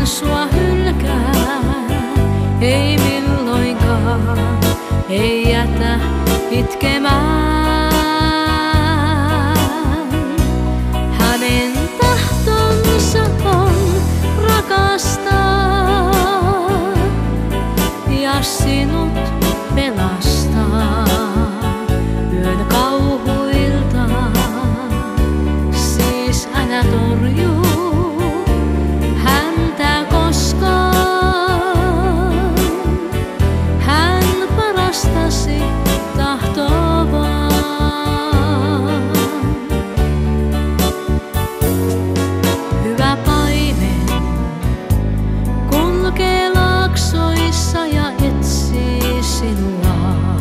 hän sua hylkää, ei milloinkaan, ei jätä itkemään. Hänen tahtonsa on rakastaa ja sinut pelastaa yön kauhuilta. Siis älä torju häntä koskaan, hän parastasi tahtoo vaan. Hyvä paimen kulkee laaksoissa ja etsii sinua,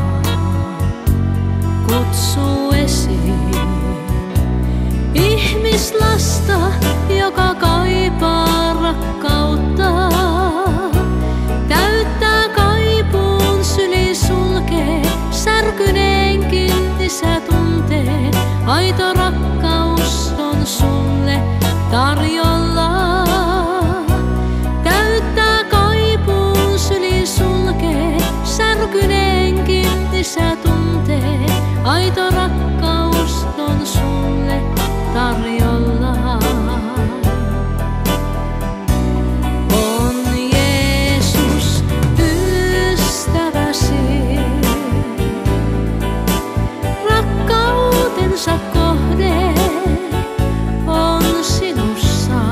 kutsuu esiin ihmislasta, joka kaipaa rakkautta. Täyttää kaipuun, syli sulkee, särkyneenkin isä tuntee. Aito rakkaus on sulle tarjolla. Täyttää kaipuun, syli sulkee, särkyneenkin isä tuntee. Aito rakkaus on sulle tarjolla. On Jeesus ystäväsi, rakkautensa kohde on sinussa.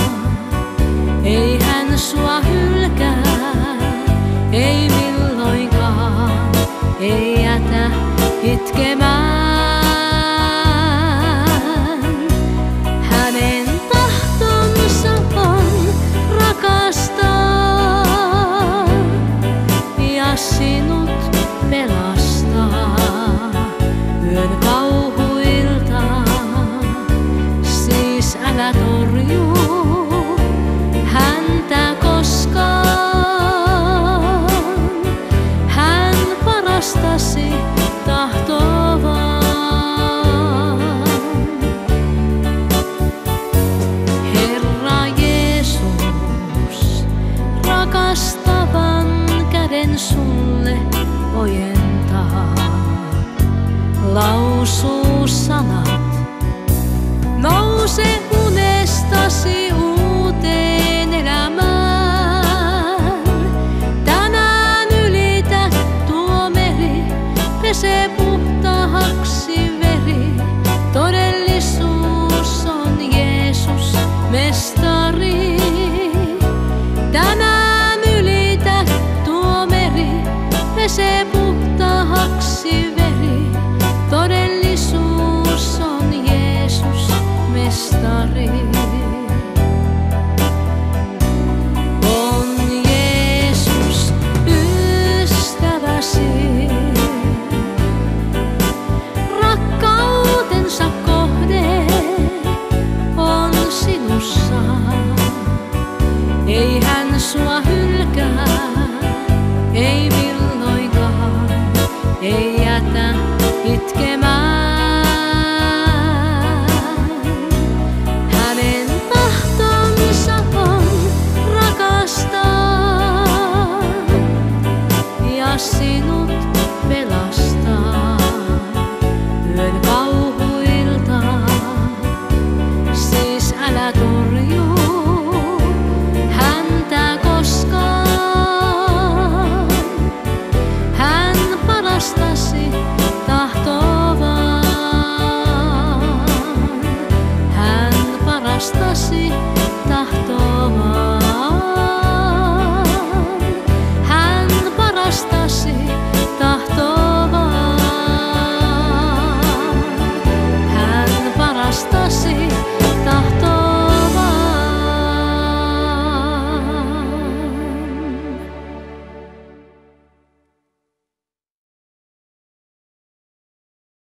Ei hän sua hylkää, ei milloinkaan, ei jätä itkemään. Hänen tahtonsa on rakastaa ja sinut pelastaa yön kauhuilta. Siis älä torju häntä koskaan, hän parastasi tahtoo vaan. Herra Jeesus rakastavan käden sulle ojentaa, lausuu sanat, nouse unestasi uuteen elämään. Tänään ylitä tuo meri, pesee puhtaaksi veri. Todellisuus on Jeesus mestari. Tänään ylitä tuo meri, pesee puhtaaksi veri. Todellisuus on Jeesus mestari. On Jeesus ystäväsi, rakkautensa kohde on sinussa. Ei hän sua